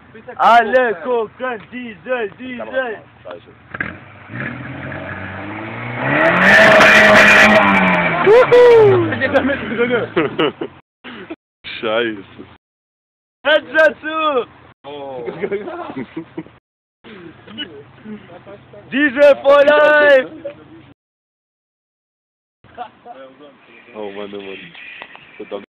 Alle gucken, Diesel, Diesel. Scheiße. Steht da mitten drinne. Scheiße. Hört dazu. Oh. Diesel for life. Oh Mann, oh Mann. Verdammt.